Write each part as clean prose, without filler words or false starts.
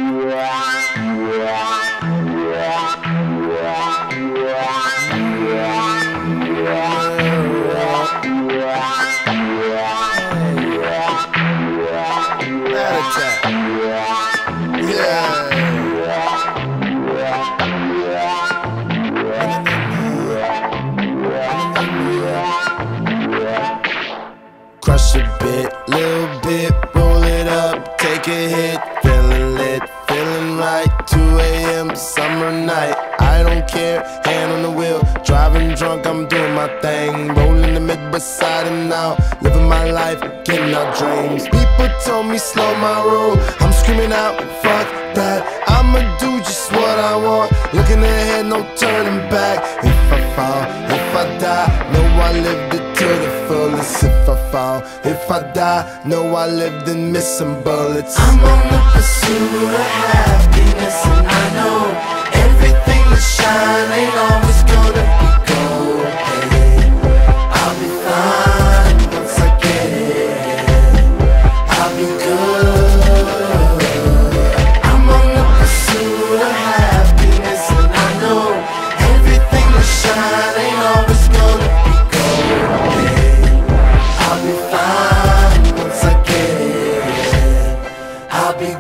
Crush a bit, little bit, roll it up, take a hit, feeling lit, feeling right. 2 a.m. summer night, I don't care, hand on the wheel, driving drunk, I'm doing my thing, rolling the mid beside and out, living my life, getting our dreams. People told me slow my roll, I'm screaming out, fuck that, I'ma do just what I want, looking ahead, no turning back. If I fall, if I die, know I lived it to the fullest. If I fall, if I die, know I lived and missed some bullets. I'm on the pursuit of happiness, and I know everything that shine ain't always gonna be gold. Hey, I'll be fine once I get it. I'll be good. I'm on the pursuit of happiness, and I know everything that shine ain't always gonna be gold. Hey, I'll be fine once I get it. I'll be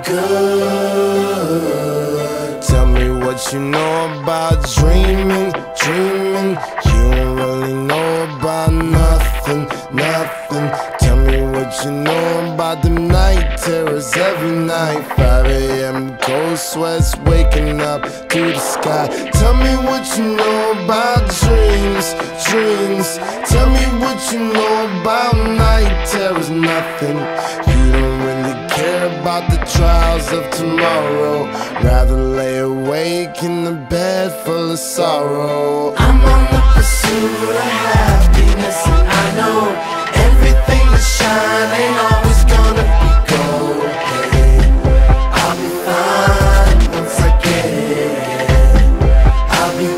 good. Tell me what you know about dreaming, dreaming. You don't really know about nothing, nothing. Tell me what you know about them night terrors every night. 5 a.m. cold sweats waking up to the sky. Tell me what you know about dreams, dreams. Tell me what you know about night terrors, nothing. You don't really care about the trials of tomorrow, rather lay awake in the bed full of sorrow. I'm on the pursuit of happiness, and I know everything that shine ain't always gonna be gold. Hey, I'll be fine once I get it. I'll be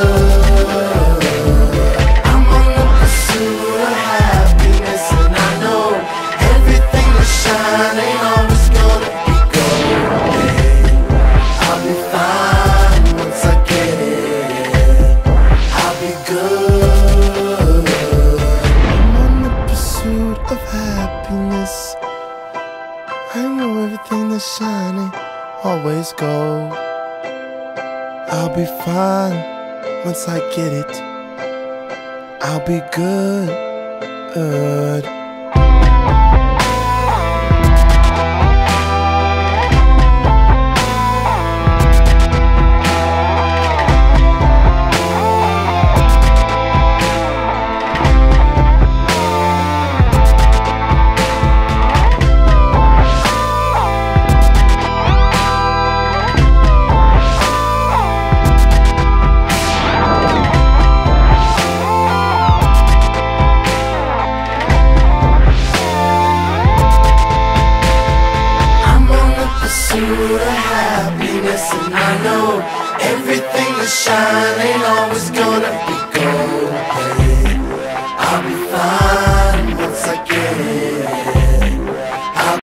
good. I'm on the pursuit of happiness, and I know everything that shine ain't always gonna be gold. Hey, I'll be fine once I get it. I'll be good. I'm on the pursuit of happiness. I know everything that's shining always gold. I'll be fine once I get it. I'll be good. Pursuit of happiness, and I know everything that shine ain't always gonna